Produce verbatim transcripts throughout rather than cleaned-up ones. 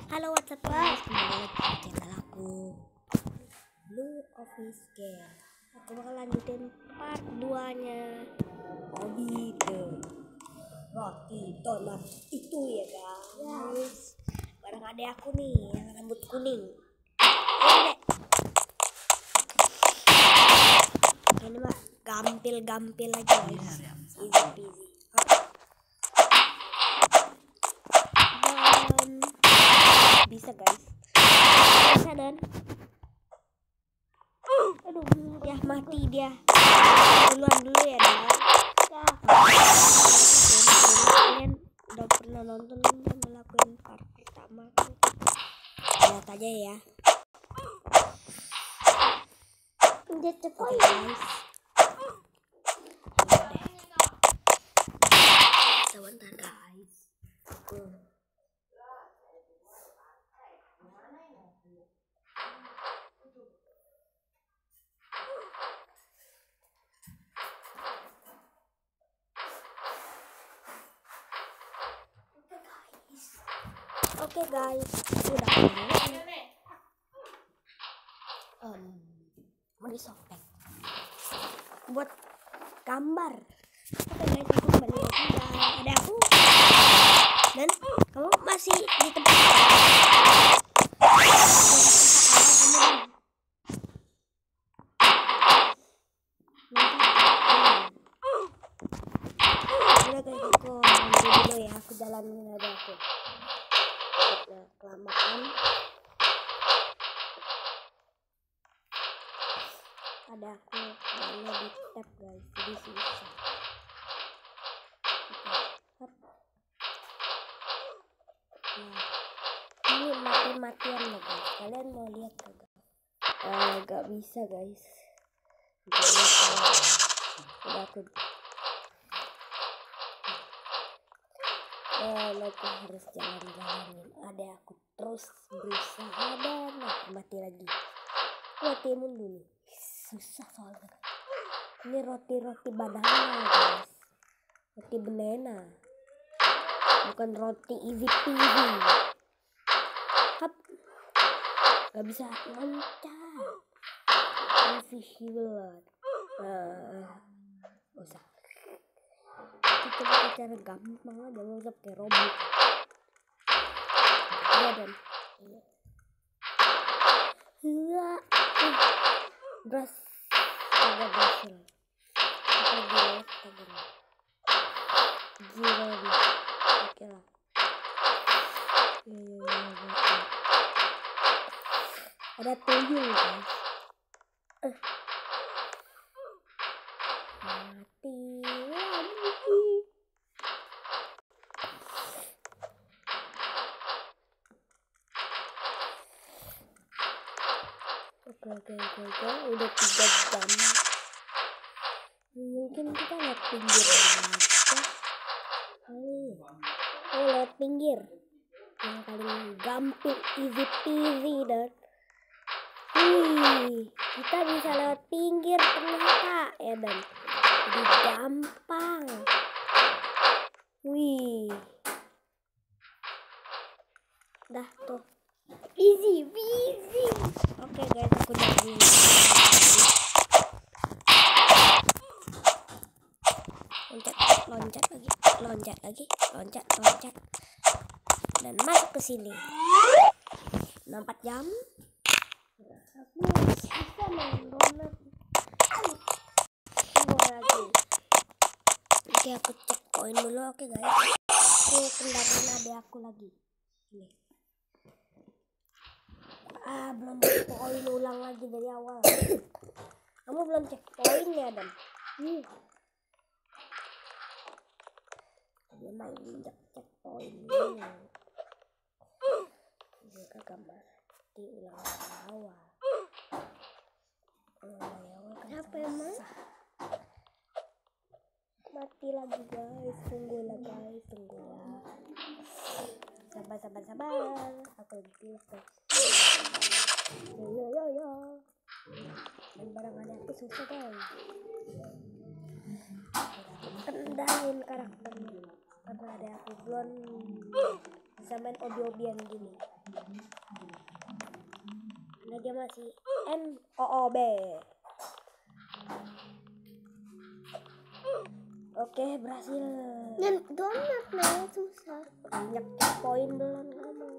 Halo WhatsApp guys, kembali lagi di channel aku Blue Office Game. Aku bakal lanjutin part dua nya Obito Roti Donat itu ya guys. Bareng adek aku nih yang rambut kuning. Ayo dek. Ini mah gampil-gampil aja guys. Easy peasy. Bisa guys, bisa dan aduh ya mati dia duluan dulu ya dan ya kalian udah pernah nonton kan melakukan part pertama kan, lihat aja ya. Udah cepet guys, sebentar guys. hmm. Oke okay guys, udah um, mau disobek buat gambar. Oke okay guys, aku kembali lagi dan ada aku dan kamu masih di tempat udah guys, aku mandi dulu ya, aku jalanin aja aku udah kelamaan. Ada aku mainnya di tab guys, jadi susah. Oke, nah ini mati-matian loh guys, kalian mau lihat gak guys? Uh, gak bisa guys, gak bisa. Udah aku dan aku harus jalan-jalanin, ada aku terus berusaha dan aku mati lagi. Mati dulu, susah soalnya. Ini roti-roti banana guys, roti banana, bukan roti easy peasy. Hap, gak bisa loncat. Invisible. Nah, usah. Kita pakai cara gampang aja, nggak usah pakai robot. Ya dan iya, beras agak berhasil. Kita gila, kita gila, gila nih. Oke lah. Ya, ya, ya, ya. Ada tuyul guys. Eh. Mati lagi. Oke oke oke oke, udah tiga jam. Mungkin kita lihat pinggir aja kali. Oh, lihat pinggir yang paling gampang, easy peasy dan wih, kita bisa lewat pinggir ternyata ya dan jadi gampang. Wih, dah tuh easy peasy. Oke okay guys, aku jadi loncat loncat lagi loncat lagi loncat loncat dan masuk ke sini. Empat jam aku bisa main donat lagi. Oke, aku cek poin dulu. Oke guys, aku kendaraan adek aku lagi ini. Ah, belum cek poin, ulang lagi dari awal. Kamu belum cek poinnya dan hmm. Memang injak cek poin dulu. Dia kagak mati, ulang dari awal. Ulang dari awal kan apa emang? Mati lagi guys, tunggulah guys, tunggulah. Sabar sabar sabar, aku lagi pilih guys. Yo yo yo yo. Dan barang-barang aku susah guys. Kendalin karakternya karena ada aku belum bisa main obi-obian gini. Nah, dia masih N O O B. Oke, berhasil. Dan donat nah susah. Banyak poin belum kamu.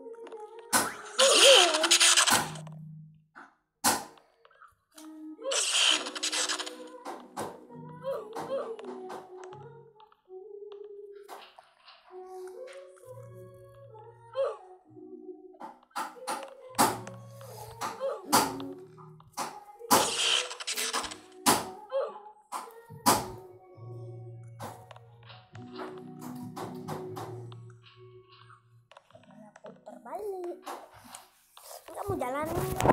Putar balik. Kamu jalanin lah.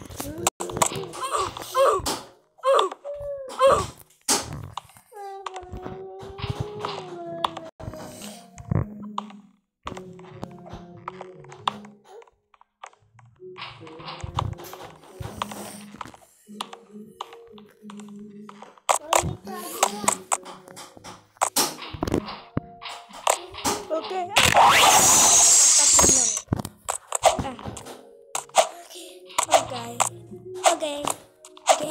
Oke. Oke. Oke. Oke.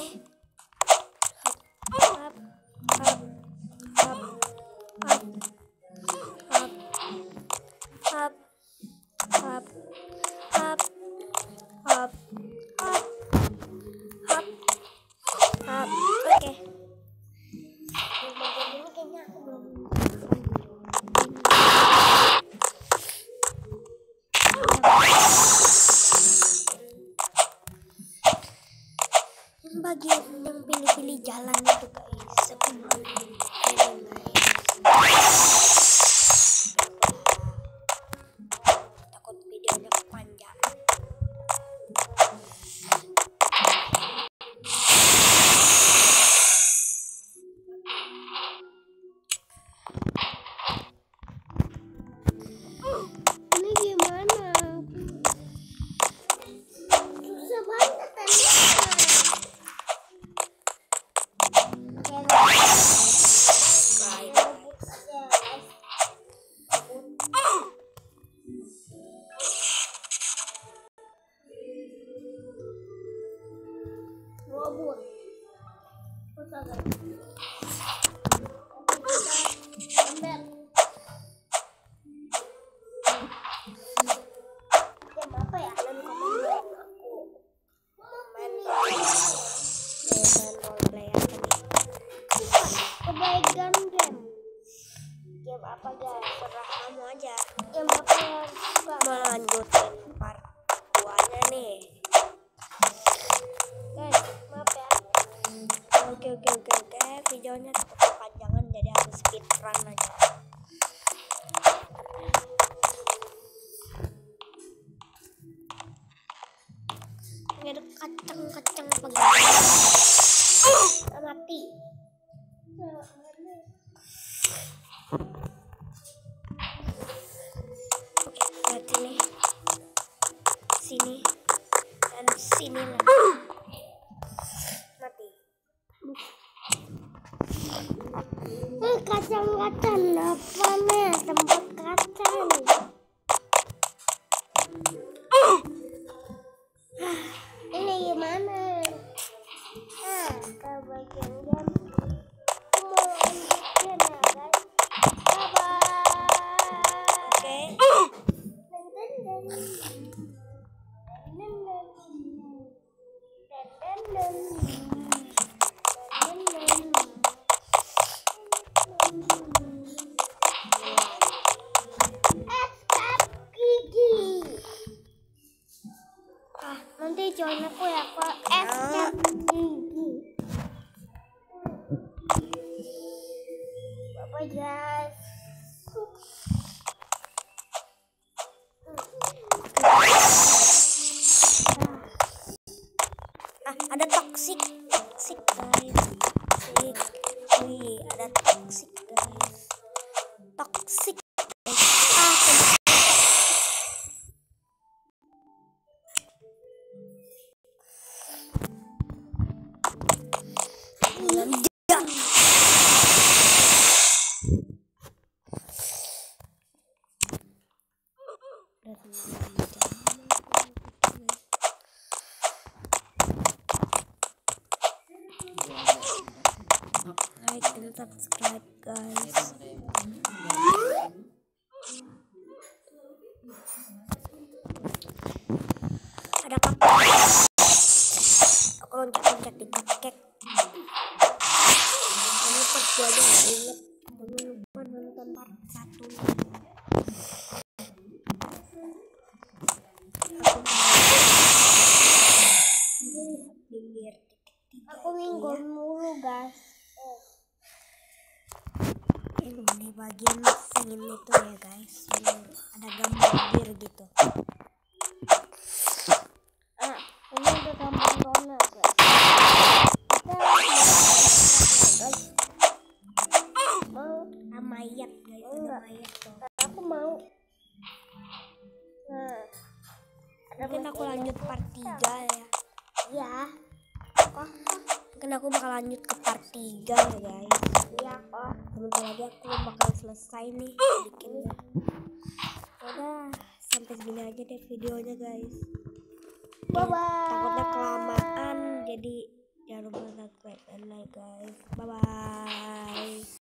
Up. Up. Up. Up. Up. Up. Up. Up. Up. Up. Up. Up. Oke. Bagian ini kayaknya aku belum. Bagian yang pilih-pilih jalan itu guys, sebenarnya takut videonya panjang. Ini gimana? Susah banget tadi. Robot. Ember. Game apa ya? Dan komen dong aku. Main roleplay apa nih? Kebaikan game. Game apa guys? Serah kamu aja. Game apa yang suka? Melanjutin part duanya nih. Guys, maaf ya. Oke oke oke oke. Videonya takut kepanjangan jadi harus speedrun aja. Ini ada kacang-kacang pagi. Mati. Oke, lihat sini. Sini. Dan sini lagi. Mati. Eh, kacang-kacang apa nih? Tempat kacang. Ini gimana? Ah, ke bagian game. Aku mau lanjutin ya guys. Bye bye. Oke. Dan dan dan. Dan dan dan. Dan dan dan. Dan dan dan. Escape gigi. Ah, nanti join aku ya kak. Escape gigi. Bye guys. Ah, ada toxic, toxic guys, toxic. Wih, ada toxic guys, toxic. Ah, meledak. Udah dan subscribe guys. Ada kakek. Aku loncat-loncat di kakek. Ini part dua aja nggak inget. Jangan lupa nonton part satu. Aku pinggir tiga. Aku minggu mulu guys. Ini bagian singin itu ya guys. Ini ada gambar bir gitu. Ah, ini udah gambar donat guys. Guys, mau Ah, mayat guys, ada Enggak. mayat tuh. aku mau. Nah, Mungkin aku lanjut part tiga ya. ya. Kok, Mungkin aku bakal lanjut ke part tiga ya guys. ya kok. Sebentar lagi aku bakal selesai nih bikinnya. Udah, sampai segini aja deh videonya guys. Bye bye. Takutnya kelamaan, jadi jangan lupa subscribe dan like guys. Bye bye.